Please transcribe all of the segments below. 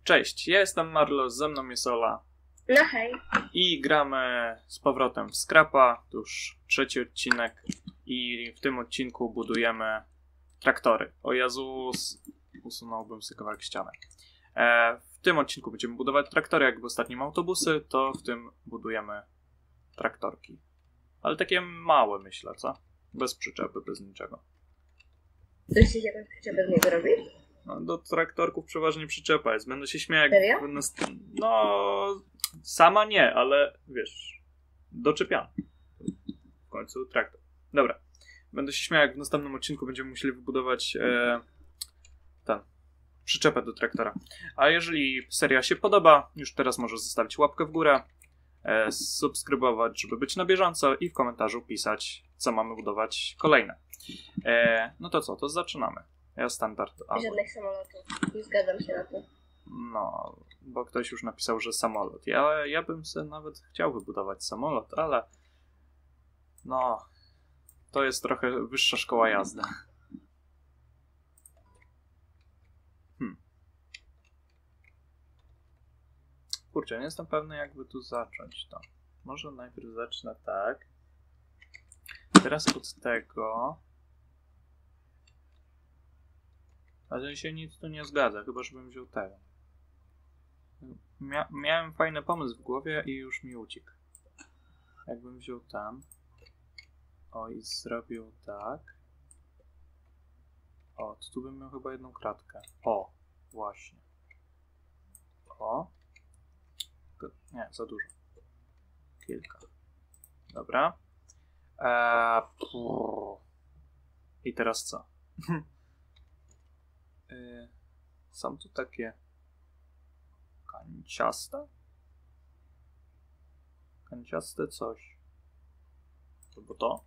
Cześć, ja jestem Marlo, ze mną jest Ola. No hej. I gramy z powrotem w Scrapa, to już trzeci odcinek i w tym odcinku budujemy traktory. O Jezus, usunąłbym sobie kawałek ściany. W tym odcinku będziemy budować traktory, jak w ostatnim autobusy, to w tym budujemy traktorki. Ale takie małe, myślę, co? Bez przyczepy, bez niczego. Coś się jakąś przyczepę z niego robi? No, do traktorków przeważnie przyczepa jest. Będę się śmiał, jak... Serio? No, sama nie, ale wiesz, doczepiany. W końcu traktor. Dobra. Będę się śmiał, jak w następnym odcinku będziemy musieli wybudować przyczepę do traktora. A jeżeli seria się podoba, już teraz możesz zostawić łapkę w górę, subskrybować, żeby być na bieżąco i w komentarzu pisać, co mamy budować kolejne. No to co, to zaczynamy. Ja standard. Żadnych samolotów. Nie zgadzam się na to. No, bo ktoś już napisał, że samolot. Ja bym sobie nawet chciał wybudować samolot, ale no, to jest trochę wyższa szkoła jazdy. Kurczę, nie jestem pewny, jakby tu zacząć to. Może najpierw zacznę tak. Teraz od tego. Ale się nic tu nie zgadza, chyba żebym wziął tego. Miałem fajny pomysł w głowie i już mi uciekł. Jakbym wziął tam. O, i zrobił tak. O, to tu bym miał chyba jedną kratkę. O, właśnie. O. Nie, za dużo. Kilka. Dobra. I teraz co? Są tu takie kanciaste? Kanciaste coś. Albo to?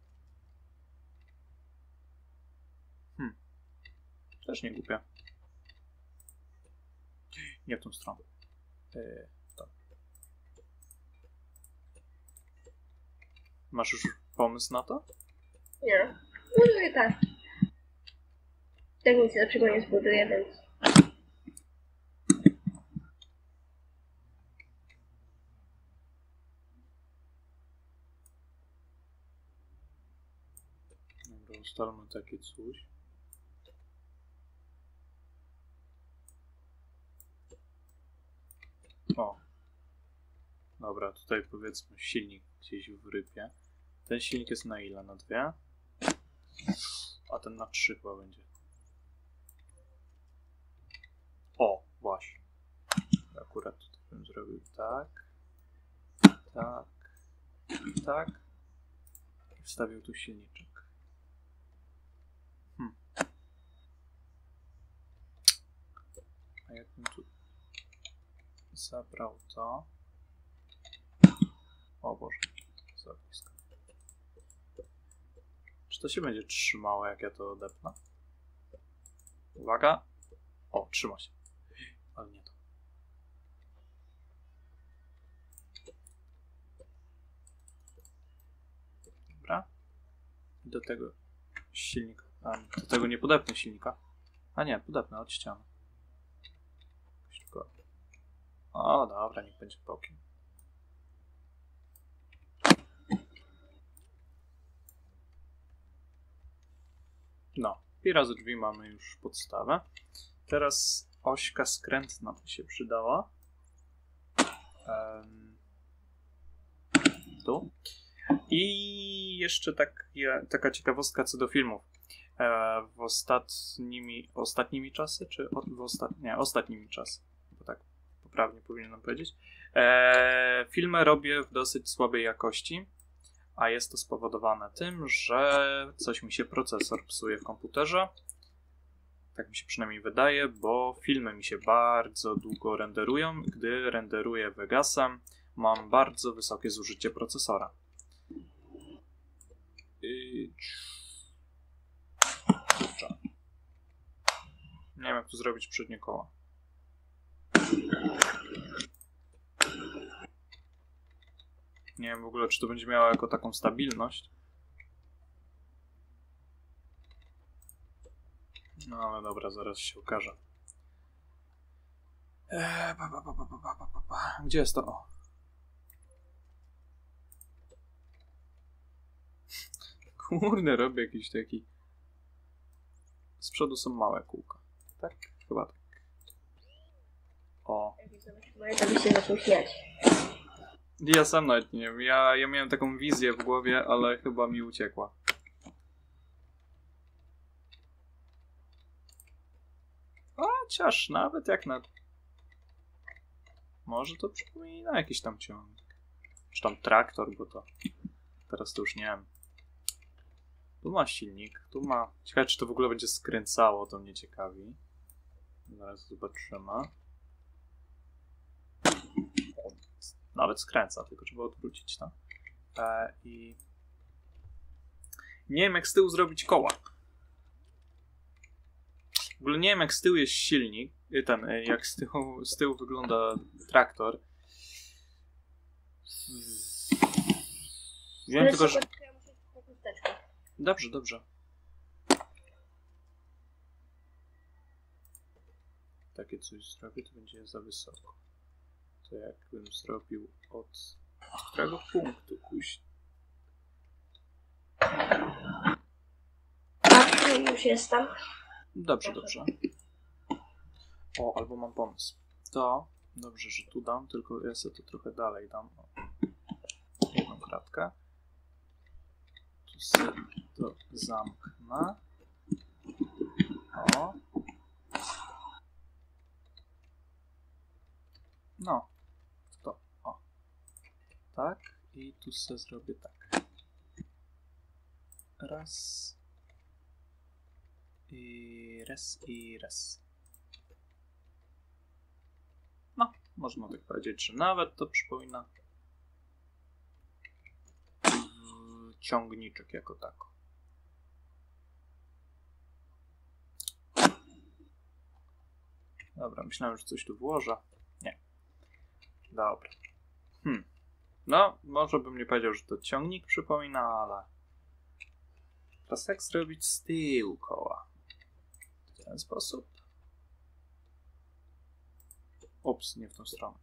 Też nie głupie. Nie w tą stronę. To. Masz już pomysł na to? Nie. Buduję tak. Tak nic lepszego nie zbuduję, więc... Dobra, ustalmy takie coś. O. Dobra, tutaj powiedzmy silnik gdzieś w rypie. Ten silnik jest na ile? Na 2? A ten na 3 chyba będzie. O, właśnie. Akurat tutaj bym zrobił tak. Tak. Tak. I wstawił tu silniczek. A jakbym tu zabrał to... O Boże, za blisko. Czy to się będzie trzymało, jak ja to odepnę? Uwaga. O, trzyma się. Ale nie to. Dobra. I do tego silnika. A, do tego nie podepnę silnika. A nie, podepnę od ściany. Tylko... O, dobra, niech będzie bokiem. No, i razy drzwi mamy już podstawę. Teraz ośka skrętna by się przydała. Tu. I jeszcze taka ciekawostka co do filmów. Ostatnimi czasy, czy ostatnimi czasy, bo tak poprawnie powinienem powiedzieć. Filmy robię w dosyć słabej jakości. A jest to spowodowane tym, że coś mi się procesor psuje w komputerze. Tak mi się przynajmniej wydaje, bo filmy mi się bardzo długo renderują. Gdy renderuję Vegasem, mam bardzo wysokie zużycie procesora. Kurczę. Nie wiem, jak tu zrobić przednie koło. Nie wiem w ogóle, czy to będzie miało jako taką stabilność. No ale dobra, zaraz się okaże. Gdzie jest to? O. Kurde, robię jakiś taki... Z przodu są małe kółka. Tak? Chyba tak. O. To by się zaczął śmiać. Ja sam nawet nie wiem. Ja miałem taką wizję w głowie, ale chyba mi uciekła. Chociaż nawet jak na... Może to przypomina jakiś tam ciągnik. Czy tam traktor, bo to... Teraz to już nie wiem. Tu ma silnik, tu ma... Ciekawe, czy to w ogóle będzie skręcało, to mnie ciekawi. Zaraz zobaczymy. Nawet skręca, tylko trzeba odwrócić to. I... Nie wiem, jak z tyłu zrobić koła. W ogóle nie wiem, jak z tyłu jest silnik. Jak z tyłu wygląda traktor. Wiem tylko, że... Dobrze, dobrze. Takie coś zrobię, to będzie za wysoko. To jakbym zrobił od którego punktu pójść? Już jestem. Dobrze, dobrze. O, albo mam pomysł. To dobrze, że tu dam, tylko ja sobie to trochę dalej dam. O. Jedną kratkę. Tu sobie to zamknę. O. No. To. O. Tak. I tu sobie zrobię tak. Raz. I raz, i raz. No, można tak powiedzieć, że nawet to przypomina ciągniczek jako tako. Dobra, myślałem, że coś tu włożę. Nie. Dobra. No, może bym nie powiedział, że to ciągnik przypomina, ale... Teraz jak zrobić z tyłu koła? W ten sposób? Ups, nie w tą stronę.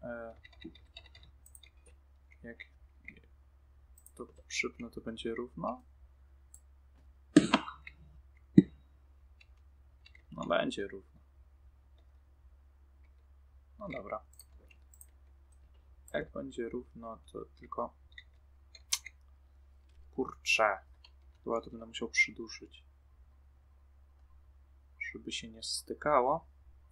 Jak to przypnę, to będzie równo? No będzie równo. No dobra. Jak będzie równo, to tylko... Kurczę. Chyba to będę musiał przyduszyć. Żeby się nie stykało.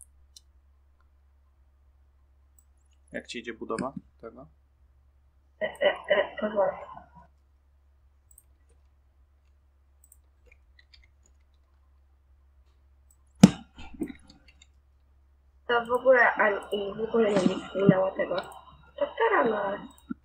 Jak ci idzie budowa tego? Pozwolę. To w ogóle nie mi wspominało tego. To teraz, no ale...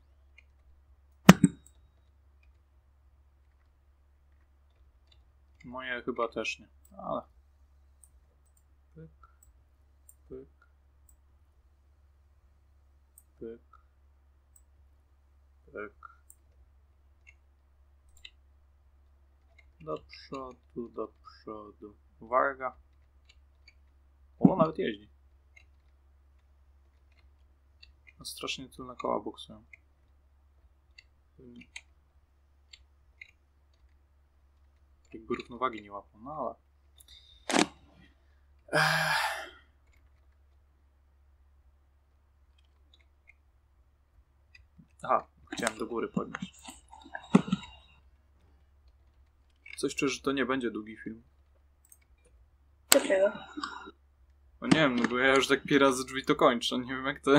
Moje chyba też nie, ale... Pyk, pyk, pyk, pyk. Do przodu, do przodu. Uwaga. O, nawet jeździ. No, strasznie tylne koła boksują. Jakby równowagi nie łapał, no ale... Aha, chciałem do góry podnieść. Coś czuję, że to nie będzie długi film. Dlaczego? No nie wiem, no bo ja już tak pi razy drzwi to kończę, nie wiem jak to...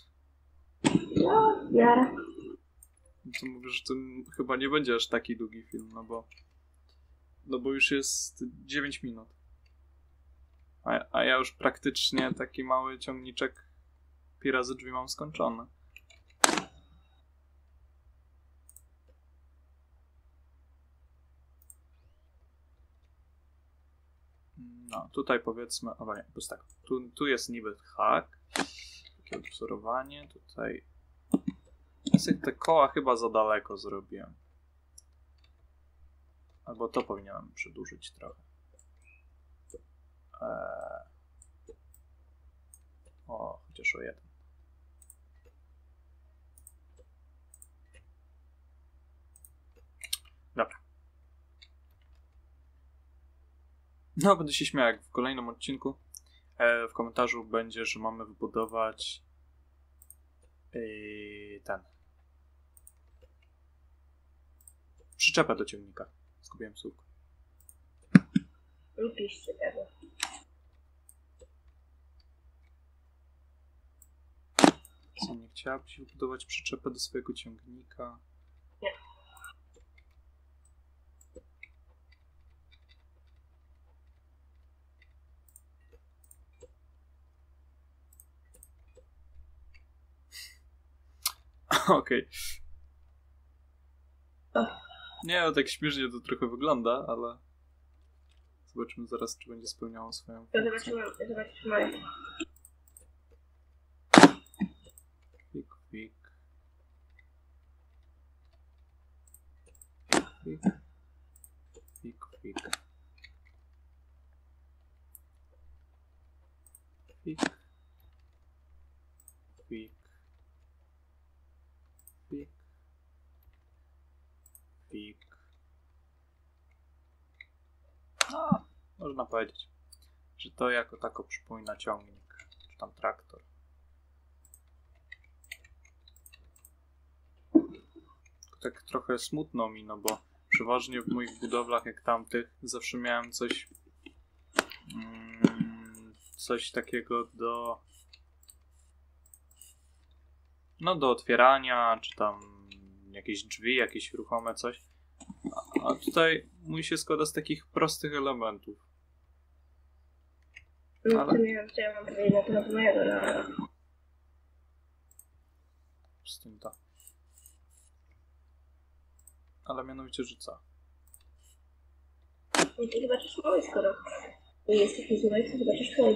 No, miarę. To mówię, że to chyba nie będzie aż taki długi film, no bo... No bo już jest 9 minut. A ja już praktycznie taki mały ciągniczek pi razy drzwi mam skończony. No, tutaj powiedzmy... O nie, to jest tak. Tu jest niby hak. Takie odwzorowanie. Tutaj... Te koła chyba za daleko zrobiłem. Albo to powinienem przedłużyć trochę. O, chociaż o jeden. Dobra. No, będę się śmiał, jak w kolejnym odcinku w komentarzu będzie, że mamy wybudować przyczepę do ciągnika. Zgubiłem słówko. Nie piszcie tego. Co, nie chciałabyś wybudować przyczepę do swojego ciągnika? Nie. Okej. Nie, no tak śmiesznie to trochę wygląda, ale zobaczymy zaraz, czy będzie spełniało swoją funkcję. Zobaczymy. Fik, fik. Fik, fik, fik. Fik. Fik. Fik. Fik. No, można powiedzieć, że to jako tako przypomina ciągnik, czy tam traktor. Tak trochę smutno mi, no bo przeważnie w moich budowlach jak tamtych zawsze miałem coś takiego do otwierania, czy tam jakieś drzwi, jakieś ruchome coś. A tutaj mój się składa z takich prostych elementów. No Ale... to nie wiem, co ja mam powiedzieć na temat mojego, no. Z tym to. Ale mianowicie, że co? No to zobaczysz mój, skoro jest taki zły, to zobaczysz mój.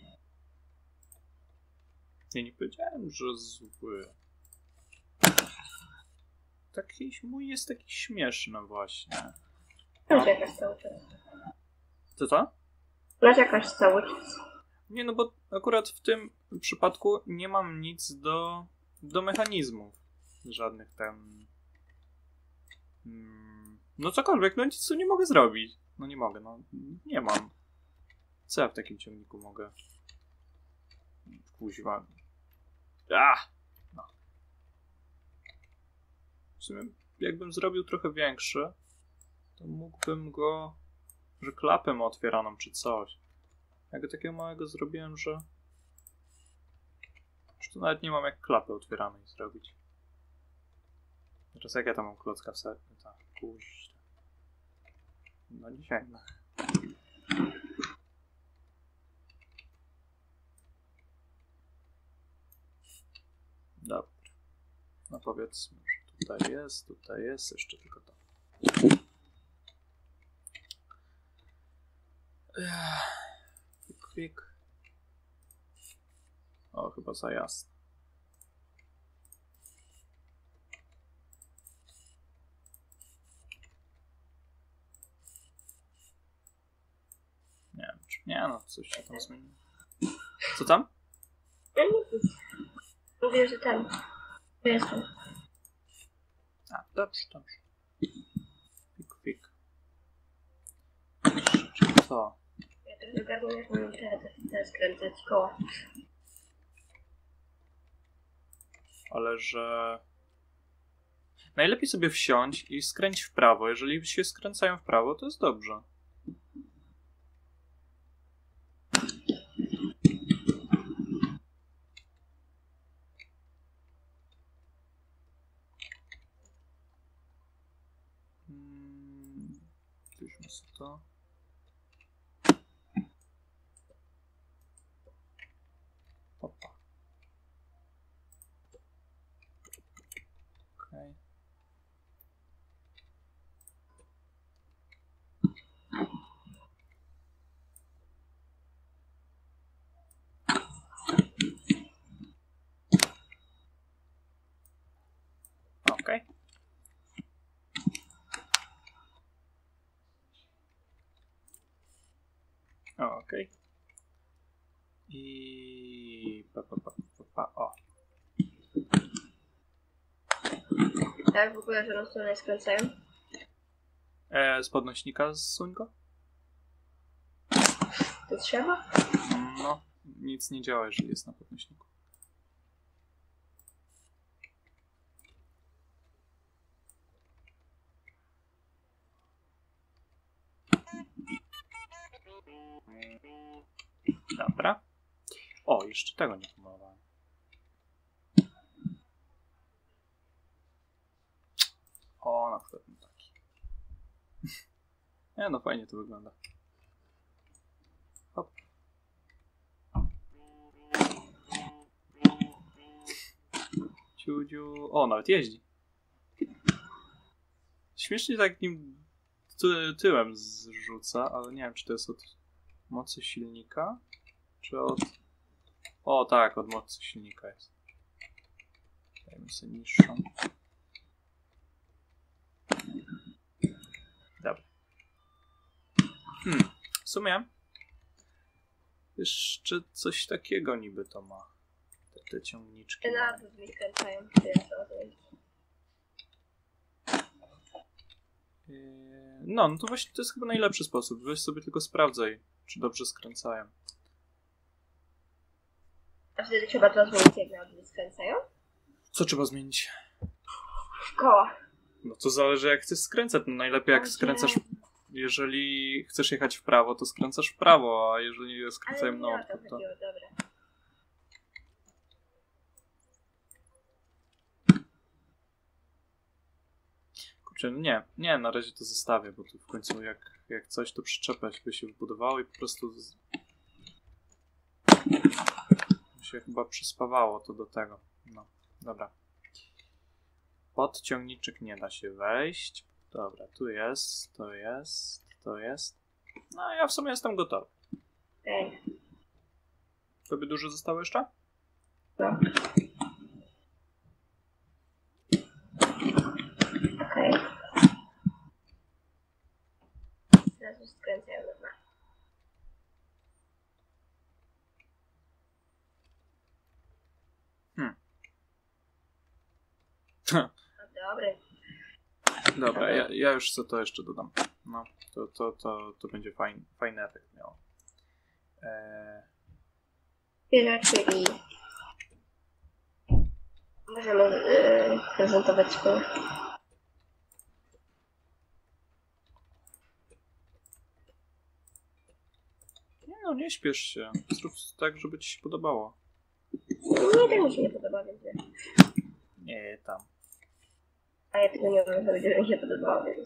Ja nie powiedziałem, że zły. Taki mój jest taki śmieszny właśnie. Narzekasz cały czas. Co? Narzekasz cały czas. Nie, no bo akurat w tym przypadku nie mam nic do mechanizmów. Żadnych tam... No cokolwiek, no nic tu nie mogę zrobić. No nie mogę, no nie mam. Co ja w takim ciągniku mogę? Kuźwa. No. W sumie jakbym zrobił trochę większy, to mógłbym go, że klapę ma otwieraną czy coś. Ja go takiego małego zrobiłem, że tu nawet nie mam jak klapę otwieranej zrobić. Teraz jak ja tam mam klocka wsadzić? Tak, kuźwa. No dzisiaj, no. Dobra. No powiedzmy, że tutaj jest, jeszcze tylko to. Kwik. O, chyba za jasno. Nie wiem, czy... Nie no, coś się tam zmieniło. Co tam? Ja nie nic. Mówię, że ten. To jest tu. A, dobrze. Kwik. Co? Ja też dogarnę, jak mam teraz skręcać koła. Ale że... Najlepiej sobie wsiąść i skręć w prawo. Jeżeli się skręcają w prawo, to jest dobrze. Spójrzmy sobie to. Opa. Okej. Okej. Okej. I... O. Tak, w ogóle, że stronę skręcają. Z podnośnika zsuń go? To trzeba? No, nic nie działa, jeżeli jest na podnośniku. Dobra. O, jeszcze tego nie pomalowałem. O, na przykład taki. Nie, no fajnie to wygląda. Hop. Ciudziu. O, nawet jeździ. Śmiesznie tak nim tyłem zrzuca, ale nie wiem, czy to jest od mocy silnika, czy od... O tak, od mocy silnika jest. Dajmy sobie niższą. Dobra. W sumie jeszcze coś takiego niby to ma. Te ciągniczki. Te na dół mi skręcają. No to właśnie to jest chyba najlepszy sposób. Weź sobie tylko sprawdzaj, czy dobrze skręcają. A wtedy trzeba to zmienić, jak na dół skręcają? Co trzeba zmienić? Koła. No to zależy, jak chcesz skręcać. No najlepiej jak skręcasz... Jeżeli chcesz jechać w prawo, to skręcasz w prawo, a jeżeli skręcają na odwrót, to... Dobra. Kurczę, nie, na razie to zostawię, bo tu w końcu jak coś, to przyczepa by się wbudowało i po prostu się chyba przyspawało to do tego. No, dobra. Pod ciągniczek nie da się wejść. Dobra, tu jest, to jest. No, ja w sumie jestem gotowy. Okej. Tobie dużo zostało jeszcze? No. Okej. Teraz już skręcają do dna. No, dobry. Dobra, ja już co to jeszcze dodam. No, to będzie fajny efekt miało. Tyle, czyli możemy prezentować szkołę. No, nie śpiesz się. Zrób tak, żeby ci się podobało. Nie, tak mi się nie podoba, więc wiesz. Nie, tam. A ja tego nie umiem zrobić, żeby mi się podobało, więc...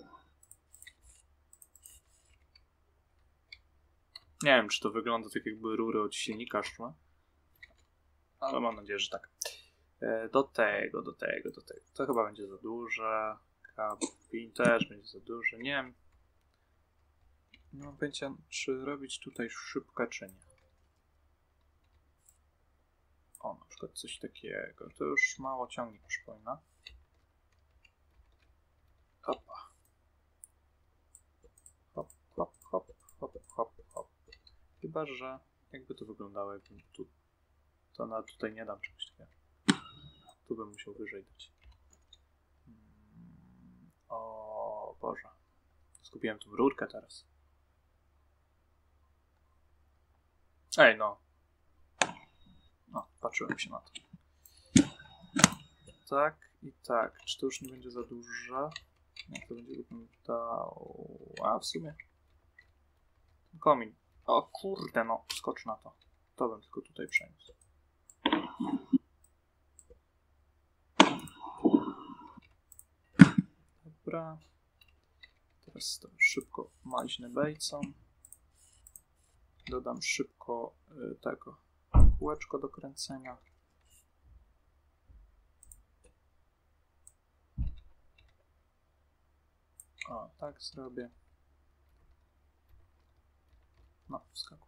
Nie wiem, czy to wygląda tak, jakby rury od silnika szły. Ale mam nadzieję, że tak. Do tego. To chyba będzie za duże. Kabin też będzie za duże. Nie wiem. Nie mam pojęcia, czy robić tutaj szybkę, czy nie. O, na przykład coś takiego. To już mało ciągnik, przypomina. Hopa. Hop, hop, hop, hop, hop, hop. Chyba, że jakby to wyglądało, jakbym tu... To tutaj nie dam czegoś takiego. Tu bym musiał wyżej dać. O Boże. Skupiłem tu rurkę teraz. Ej, no. No, patrzyłem się na to. Tak i tak. Czy to już nie będzie za duże? Jak to będzie wyglądało? A, w sumie. Komin. O kurde, no. Skocz na to. To bym tylko tutaj przeniósł. Dobra. Teraz to szybko maźnę bejcą. Dodam szybko tego kółeczko do kręcenia. O, tak zrobię. No, wskakuj.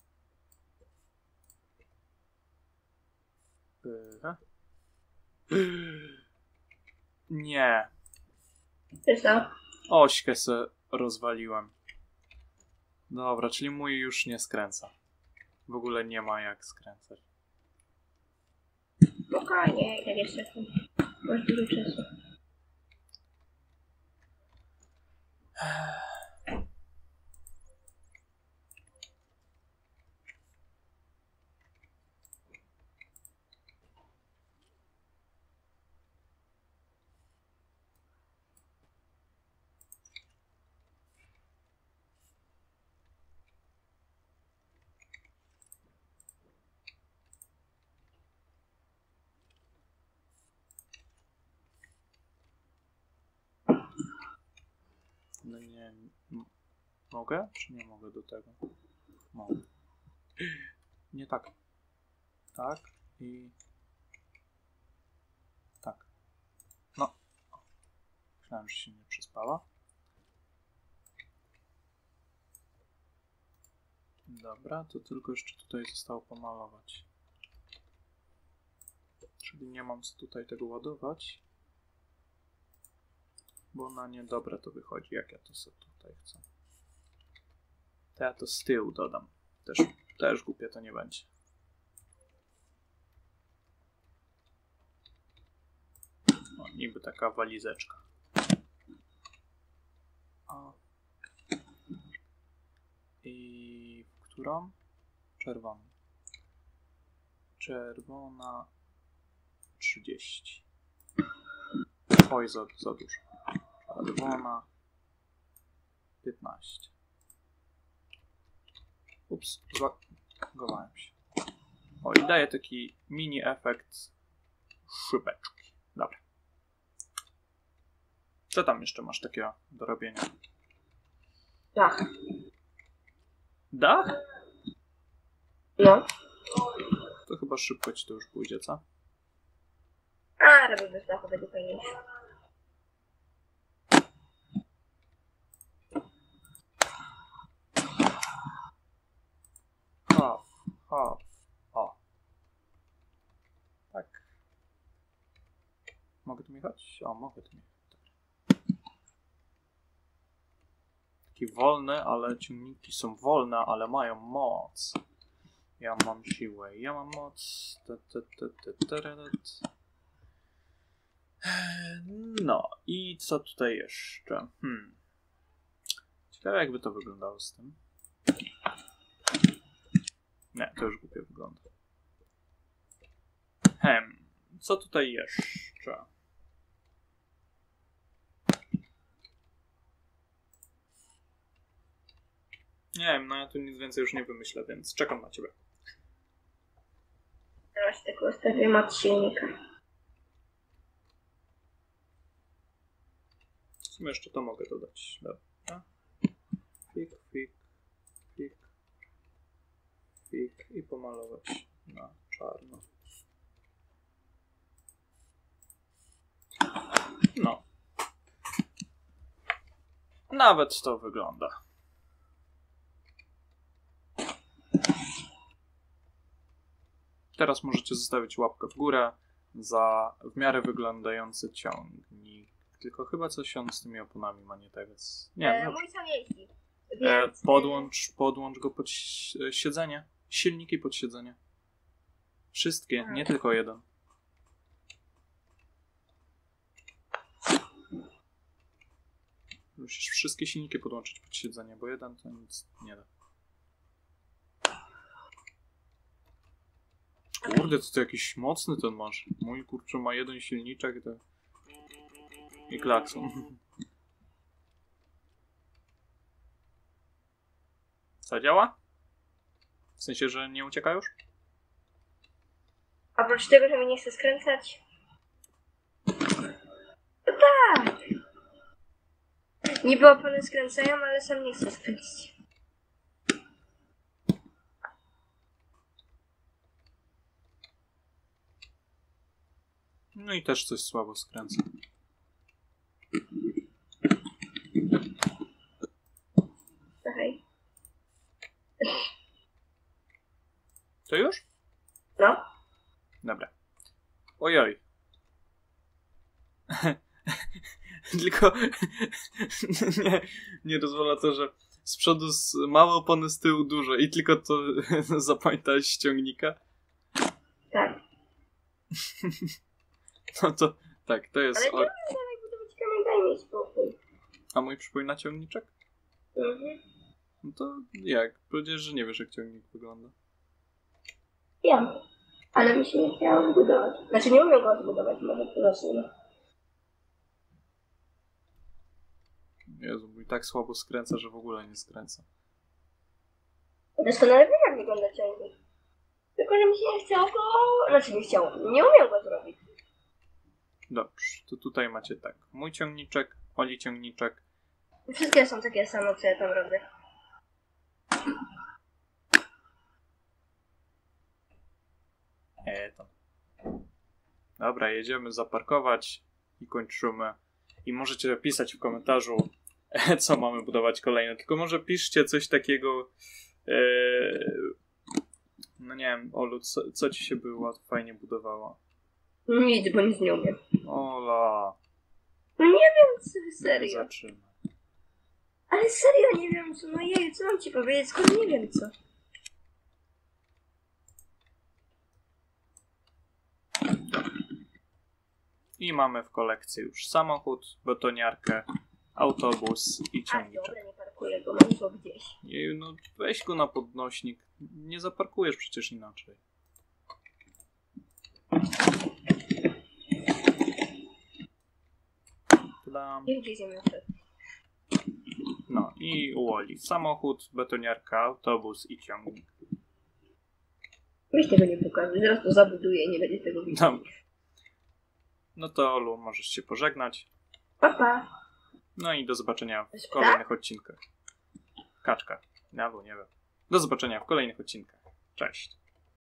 Nie. Wiesz co? Ośkę se rozwaliłem. Dobra, czyli mój już nie skręca. W ogóle nie ma jak skręcać. Spokojnie, tak jeszcze masz dużo czasu. No nie... Mogę? Czy nie mogę do tego? Mogę. Nie tak. Tak i... Tak. No. Myślałem, że się nie przespała. Dobra, to tylko jeszcze tutaj zostało pomalować. Czyli nie mam co tutaj tego ładować. Bo na niedobre to wychodzi, jak ja to sobie tutaj chcę. To ja to z tyłu dodam. Też głupie to nie będzie. O, niby taka walizeczka. O. I w którą? Czerwoną. Czerwona 30. Oj, za dużo. Czerwona 15. Ups, złagowałem się. O, i daje taki mini efekt szybeczki. Dobra. Co tam jeszcze masz takiego do robienia? Dach. Dach? No. To chyba szybko ci to już pójdzie, co? A, robię bez dachu, będzie fajniejsze. Hop, hop, o. Tak. Mogę tu jechać? O, mogę tu jechać. Taki wolny, ale ciągniki są wolne, ale mają moc. Ja mam siłę, ja mam moc. No i co tutaj jeszcze? Ciekawe, jakby to wyglądało z tym. Nie, to już głupio wygląda. Co tutaj jeszcze? Nie wiem, no ja tu nic więcej już nie wymyślę, więc czekam na ciebie. Teraz tylko ustawię mat silnika. W sumie jeszcze to mogę dodać. Dobra. Fik, fik, fik, fik i pomalować na czarno. No. Nawet to wygląda. Teraz możecie zostawić łapkę w górę za w miarę wyglądający ciągnik. Tylko chyba coś on z tymi oponami ma nie tak, więc... Nie, Mój sam jeździ. Podłącz go pod siedzenie. Silniki pod siedzenie. Wszystkie, nie tylko jeden. Musisz wszystkie silniki podłączyć pod siedzenie, bo jeden to nic nie da. Kurde, to jakiś mocny ten masz. Mój kurczę ma jeden silniczek i klakson. Co, działa? W sensie, że nie ucieka już? Oprócz tego, że mi nie chce skręcać. No tak. Niby opony skręcają, ale sam nie chce skręcić. No i też coś słabo skręca. Okej. To już? No. Dobra. Ojoj. Tylko nie dozwala to, że z przodu małe opony, z tyłu duże i tylko to zapamiętałeś z ciągnika? Tak. No to tak, to jest... Ale nie umiem dalej budować kamień, daj mi spokój. A mój przypomina ciągniczek? Mhm. No to jak? Powiedziesz, że nie wiesz, jak ciągnik wygląda. Ja. Ale mi się nie chciało zbudować. Znaczy nie umiem go zbudować, może to zacznę. Jezu, mój tak słabo skręca, że w ogóle nie skręca. Doskonale wiem, jak wygląda ciągnik. Tylko, że mi się nie chciało go... Znaczy nie chciało. Nie umiem go zrobić. Dobrze, to tutaj macie tak. Mój ciągniczek, Oli ciągniczek. Wszystkie są takie same, co ja tam robię. Tam. Dobra, jedziemy zaparkować i kończymy. I możecie pisać w komentarzu, co mamy budować kolejne. Tylko może piszcie coś takiego... No nie wiem, Olu, co ci się było fajnie budowało? Nic, bo nic nie umiem. Ola. No nie wiem, serio. Zaczynaj. Ale serio nie wiem co, no jej, co mam ci powiedzieć, skoro nie wiem co. I mamy w kolekcji już samochód, betoniarkę, autobus i A ciągniczek. dobra, nie parkuję go, mam go gdzieś. Jeju, no weź go na podnośnik. Nie zaparkujesz przecież inaczej. Tadam. Nie gdzieś ziemię przed. No i Woli. Samochód, betoniarka, autobus i ciągnik. Weź tego nie pokazuj, zaraz to zabuduję i nie będzie tego widzieć. Dobrze. No to Olu, możesz się pożegnać. Pa, pa. No i do zobaczenia w kolejnych odcinkach. Kaczka. Albo nie wiem. Do zobaczenia w kolejnych odcinkach. Cześć.